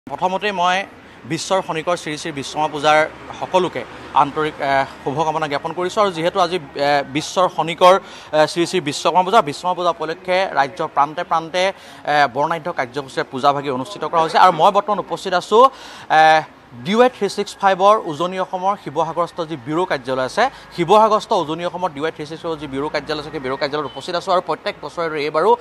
প্ৰথমতে মই বিশ্বৰ খনিকৰ শ্ৰী শ্ৰী বিশ্বকৰ্মা পূজাৰ সকলোকে আন্তৰিক শুভকামনা জ্ঞাপন কৰিছোঁ আৰু যিহেতু আজি বিশ্বৰ খনিকৰ শ্ৰী শ্ৰী বিশ্বকৰ্মা পূজা উপলক্ষে ৰাজ্যৰ প্ৰান্তে প্ৰান্তে বৰ্ণাঢ্য কাৰ্যসূচীৰে পূজাভাগি অনুষ্ঠিত কৰা হৈছে আৰু মই বৰ্তমান উপস্থিত আছোঁ DY 365 উজনি অসমৰ শিৱসাগৰস্থ যি ব্যুৰো কাৰ্যালয় আছে শিৱসাগৰস্থ উজনি অসমৰ DY 365 যি ব্যুৰো কাৰ্যালয় আছে সেই ব্যুৰো কাৰ্যালয়ত উপস্থিত আছোঁ আৰু প্ৰত্যেক বছৰে এইবাৰো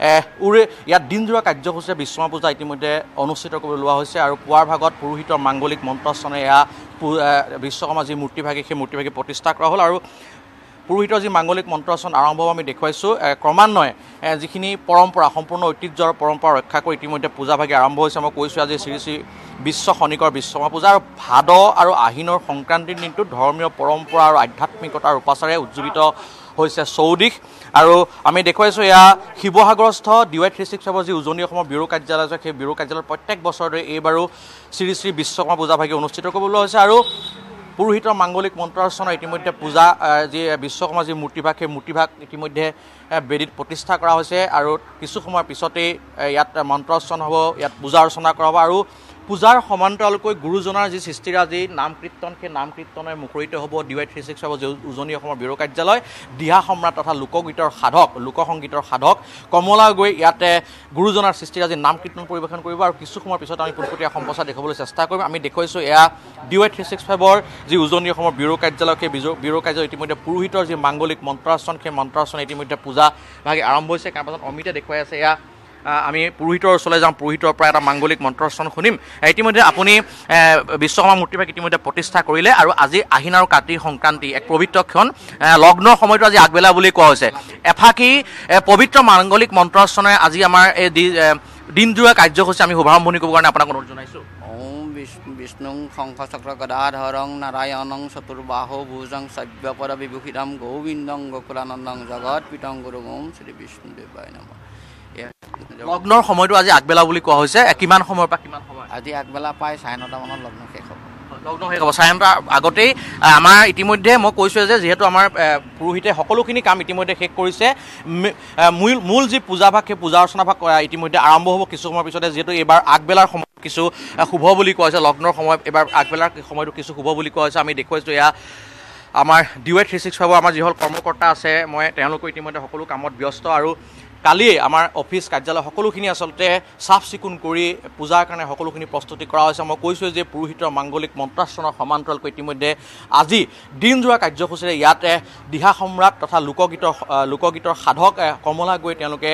ইয়াত দিনজোৰা কাৰ্যসূচীৰে বিশ্বকৰ্মা পূজা ইতিমধ্যে অনুষ্ঠিত কৰিবলৈ লোৱা হৈছে আৰু পুৱাৰ ভাগত পুৰোহিতৰ মাংগলিক মন্ত্ৰস্থানে এয়া বিশ্বকৰ্মা যি মূৰ্তিভাগী সেই মূৰ্তিভাগী প্ৰতিষ্ঠা কৰা হ'ল আৰু পুৰোহিতৰ যি মাংগলিক মন্ত্ৰস্থান আৰম্ভ আমি দেখুৱাইছোঁ ক্ৰমান্বয়ে যিখিনি পৰম্পৰা সম্পূৰ্ণ ঐতিহ্যৰ পৰম্পৰা ৰক্ষা কৰি ইতিমধ্যে পূজাভাগী আৰম্ভ হৈছে মই কৈছোঁ আজি শ্ৰী শ্ৰী বিশ্ব খনিকৰ বিশ্বকৰ্মা পূজা আৰু ভাদ আৰু আহিনৰ সংক্ৰান্তিৰ দিনটোত ধৰ্মীয় পৰম্পৰা আৰু আধ্যাত্মিকতাৰ উপাচাৰে উজ্জীৱিত হৈছে চৌদিশ আৰু আমি দেখুৱাইছোঁ এয়া শিৱসাগৰস্থ DY 365 যি উজনি অসমৰ ব্যুৰো কাৰ্যালয় আছে সেই ব্যুৰো কাৰ্যালয়ত প্ৰত্যেক বছৰতে এইবাৰো শ্ৰী শ্ৰী বিশ্বকৰ্মা পূজাভাগী অনুষ্ঠিত কৰিবলৈ হৈছে আৰু পুৰোহিতৰ মাংগলিক মন্ত্ৰস্থানৰ ইতিমধ্যে পূজা যি বিশ্বকৰ্মা যি মূৰ্তিভাগ সেই মূৰ্তিভাগ ইতিমধ্যে বেদীত প্ৰতিষ্ঠা কৰা হৈছে আৰু কিছু সময়ৰ পিছতেই ইয়াত মন্ত্ৰস্থান হ'ব ইয়াত পূজা অৰ্চনা কৰা হ'ব আৰু পূজাৰ সমান্তৰালকৈ গুৰুজনাৰ যি সৃষ্টিৰাজি নাম কীৰ্তন সেই নাম কীৰ্তনে মুখৰিত হ'ব DY 365 উজনি অসমৰ ব্যুৰো কাৰ্যালয় দিহা সম্ৰাট তথা লোকগীতৰ সাধক লোকসংগীতৰ সাধক কমলা গৈ ইয়াতে গুৰুজনাৰ সৃষ্টিৰাজি নাম কীৰ্তন পৰিৱেশন কৰিব আৰু কিছু সময়ৰ পিছত আমি পোনপটীয়া সম্প্ৰচাৰ দেখাবলৈ চেষ্টা কৰিম আমি দেখুৱাইছোঁ এয়া DY 365 যি উজনি অসমৰ ব্যুৰো কাৰ্যালয় সেই ব্যুৰো কাৰ্যালয় ইতিমধ্যে পুৰোহিতৰ যি মাংগলিক মন্ত্ৰস্থান সেই মন্ত্ৰস্থান ইতিমধ্যে পূজা ভাগে আৰম্ভ হৈছে কাৰণ পাছত অমিতে দেখুৱাই আছে এয়া আমি পুৰোহিতৰ ওচৰলৈ যাম পুৰোহিতৰ পৰা এটা মাংগলিক মন্ত্ৰস্থান শুনিম ইতিমধ্যে আপুনি বিশ্বকৰ্মা মূৰ্তিভাগ ইতিমধ্যে প্ৰতিষ্ঠা কৰিলে আৰু আজি আহিন আৰু কাতিৰ সংক্ৰান্তি এক পবিত্ৰ ক্ষণ লগ্নৰ সময়টো আজি আগবেলা বুলি কোৱা হৈছে এফাকি পবিত্ৰ মাংগলিক মন্ত্ৰস্থানে আজি আমাৰ এই দিনজোৰা কাৰ্যসূচী আমি শুভাৰম্ভণি কৰিবৰ কাৰণে আপোনাক অনুৰোধ জনাইছোঁ বিষ্ণুং শংখচক্ৰ গদাধৰং নাৰায়ণং চতুৰ্বাহু ভুজং সব্যপদ বিভূষিতম গোবিন্দং গোকুলানন্দং জগৎ পিতং গুৰু ওম শ্ৰী বিষ্ণুদেৱায় নমঃ লগ্নৰ সময়টো আজি আগবেলা বুলি কোৱা হৈছে কিমান সময়ৰ পৰা কিমান সময় আজি আগবেলা প্ৰায় 9:30 মানত লগ্ন শেষ হ'ব লগ্ন শেষ হ'ব 9:30 আগতেই আমাৰ ইতিমধ্যে মই কৈছোঁ যে যিহেতু আমাৰ পুৰোহিতে সকলোখিনি কাম ইতিমধ্যে শেষ কৰিছে মূল যি পূজাভাগ সেই পূজা অৰ্চনা ভাগ ইতিমধ্যে আৰম্ভ হ'ব কিছু সময়ৰ পিছতে যিহেতু এইবাৰ আগবেলাৰ সময় কিছু শুভ বুলি কোৱা হৈছে লগ্নৰ সময় এইবাৰ আগবেলাৰ সময়টো কিছু শুভ বুলি কোৱা হৈছে আমি দেখুৱাইছোঁ এয়া আমাৰ DY 365 আমাৰ যিসকল কৰ্মকৰ্তা আছে মই তেওঁলোকৰ ইতিমধ্যে সকলো কামত ব্যস্ত আৰু কালিয়ে আমাৰ অফিচ কাৰ্যালয় সকলোখিনি আচলতে চাফ চিকুণ কৰি পূজাৰ কাৰণে সকলোখিনি প্ৰস্তুতি কৰা হৈছে মই কৈছোঁ যে পুৰোহিতৰ মাংগলিক মন্ত্ৰস্থানৰ সমান্তৰালকৈ ইতিমধ্যে আজি দিনজোৰা কাৰ্যসূচীৰে ইয়াতে দিহা সম্ৰাট তথা লোকগীতৰ সাধক কমলা গৈ তেওঁলোকে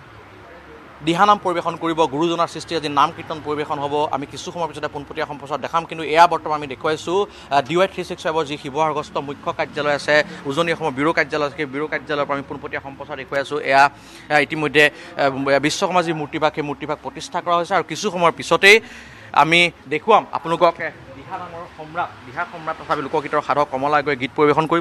দিহানাম পৰিৱেশন কৰিব গুৰুজনাৰ সৃষ্টি আজি নাম কীৰ্তন পৰিৱেশন হ'ব আমি কিছু সময়ৰ পিছতে পোনপটীয়া সম্প্ৰচাৰ দেখাম কিন্তু এয়া বৰ্তমান আমি দেখুৱাইছোঁ DY 365 যি শিৱসাগৰস্থ মুখ্য কাৰ্যালয় আছে উজনি অসমৰ ব্যুৰো কাৰ্যালয় আছে সেই ব্যুৰো কাৰ্যালয়ৰ পৰা আমি পোনপটীয়া সম্প্ৰচাৰ দেখুৱাই আছোঁ এয়া ইতিমধ্যে বিশ্বকৰ্মা যি মূৰ্তিভাগ সেই মূৰ্তিভাগ প্ৰতিষ্ঠা কৰা হৈছে আৰু কিছু সময়ৰ পিছতেই আমি দেখুৱাম আপোনালোকক দিহা নামৰ সম্ৰাট তথা লোকগীতৰ সাধক কমলা গৈ গীত পৰিৱেশন কৰিব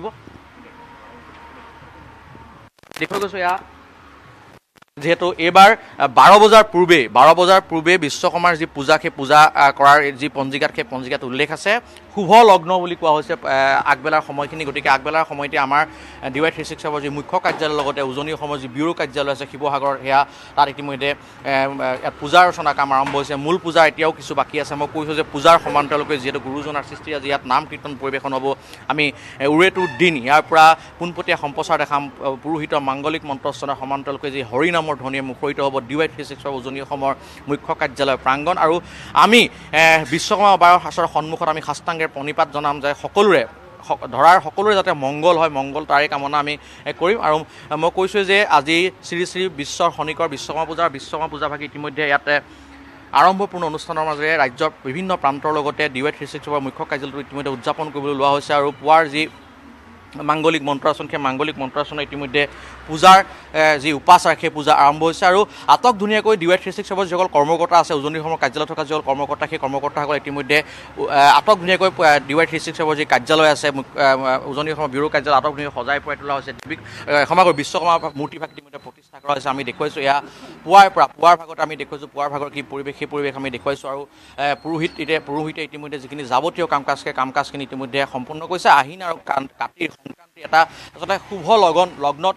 দেখুৱাই গৈছোঁ এয়া যিহেতু এইবাৰ 12 বজাৰ পূৰ্বে বিশ্বকৰ্মাৰ যি পূজা সেই পূজা কৰাৰ যি পঞ্জিকাত সেই পঞ্জিকাত উল্লেখ আছে শুভ লগ্ন বুলি কোৱা হৈছে আগবেলাৰ সময়খিনি গতিকে আগবেলাৰ সময়তে আমাৰ DY 365 যি মুখ্য কাৰ্যালয়ৰ লগতে উজনি অসমৰ যি ব্যুৰো কাৰ্যালয় আছে শিৱসাগৰ সেয়া তাত ইতিমধ্যে পূজা অৰ্চনা কাম আৰম্ভ হৈছে মূল পূজা এতিয়াও কিছু বাকী আছে মই কৈছোঁ যে পূজাৰ সমান্তৰালকৈ যিহেতু গুৰুজনাৰ সৃষ্টি আজি ইয়াত নাম কীৰ্তন পৰিৱেশন হ'ব আমি উৰেটো দিন ইয়াৰ পৰা পোনপটীয়া সম্প্ৰচাৰ দেখাম পুৰোহিতৰ মাংগলিক মন্ত্ৰস্থানৰ সমান্তৰালকৈ যি হৰিনাম ধ্বনিয়ে মুখৰিত হ'ব DY 365 উজনি অসমৰ মুখ্য কাৰ্যালয় প্ৰাংগণ আৰু আমি বিশ্বকৰ্মা বাৰৰ সন্মুখত আমি সাষ্টাংগেৰ প্ৰণিপাত জনাম যে সকলোৰে যাতে মংগল হয় মংগল তাৰে কামনা আমি কৰিম আৰু মই কৈছোঁ যে আজি শ্ৰী শ্ৰী বিশ্বৰ খনিকৰ বিশ্বকৰ্মা পূজাভাগী ইতিমধ্যে ইয়াতে আৰম্ভপূৰ্ণ অনুষ্ঠানৰ মাজেৰে ৰাজ্যৰ বিভিন্ন প্ৰান্তৰ লগতে DY 365 মুখ্য কাৰ্যালয়টো ইতিমধ্যে উদযাপন কৰিবলৈ লোৱা হৈছে আৰু পুৱাৰ যি মাংগলিক মন্ত্ৰস্থান সেই মাংগলিক মন্ত্ৰস্থানৰ ইতিমধ্যে পূজাৰ যি উপাচাৰ সেই পূজা আৰম্ভ হৈছে আৰু আটক ধুনীয়াকৈ DY 365 যিসকল কৰ্মকৰ্তা আছে উজনি অসমৰ কাৰ্যালয়ত থকা যিসকল কৰ্মকৰ্তা সেই কৰ্মকৰ্তাসকল ইতিমধ্যে আটক ধুনীয়াকৈ DY 365 যি কাৰ্যালয় আছে উজনি অসমৰ ব্যুৰো কাৰ্যালয় আটক ধুনীয়াকৈ সজাই পৰাই তোলা হৈছে সমগ্ৰ বিশ্বকৰ্মা মূৰ্তিভাগ ইতিমধ্যে প্ৰতিষ্ঠা কৰা হৈছে আমি দেখুৱাইছোঁ এয়া পুৱাৰ ভাগত আমি দেখুৱাইছোঁ পুৱাৰ ভাগৰ কি পৰিৱেশ সেই পৰিৱেশ আমি দেখুৱাইছোঁ আৰু পুৰোহিতে ইতিমধ্যে যিখিনি যাৱতীয় কাম কাজখিনি ইতিমধ্যে সম্পূৰ্ণ কৰিছে আহিন আৰু কাতিৰ সংক্ৰান্তি এটা আচলতে শুভ লগ্নত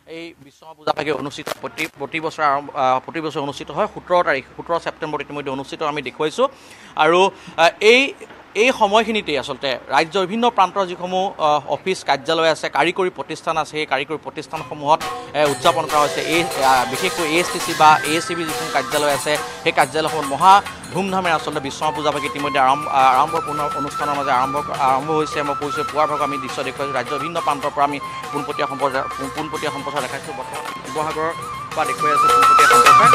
এই বিশ্বকৰ্মা পূজাভাগি অনুষ্ঠিত প্ৰতি বছৰ অনুষ্ঠিত হয় 17 ছেপ্টেম্বৰত ইতিমধ্যে অনুষ্ঠিত আমি দেখুৱাইছোঁ আৰু এই সময়খিনিতেই আচলতে ৰাজ্যৰ বিভিন্ন প্ৰান্তৰ যিসমূহ অফিচ কাৰ্যালয় আছে কাৰিকৰী প্ৰতিষ্ঠান আছে সেই কাৰিকৰী প্ৰতিষ্ঠানসমূহত উদযাপন কৰা হৈছে এই বিশেষকৈ ASTC বা ASCB যিসমূহ কাৰ্যালয় আছে সেই কাৰ্যালয়সমূহত মহা ধুমধামেৰে আচলতে বিশ্বকৰ্মা পূজাভাগি ইতিমধ্যে আৰম্ভপূৰ্ণ অনুষ্ঠানৰ মাজে আৰম্ভ হৈছে মই কৈছোঁ পুৱাৰ ভাগত আমি দৃশ্য দেখুৱাইছোঁ ৰাজ্যৰ বিভিন্ন প্ৰান্তৰ পৰা আমি পোনপটীয়া সম্প্ৰচাৰ দেখাইছোঁ বৰ্তমান শিৱসাগৰৰ পৰা দেখুৱাই আছোঁ পোনপটীয়া সম্প্ৰচাৰ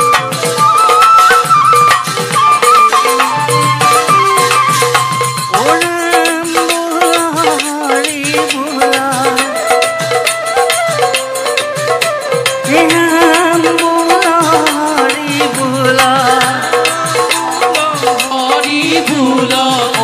भूला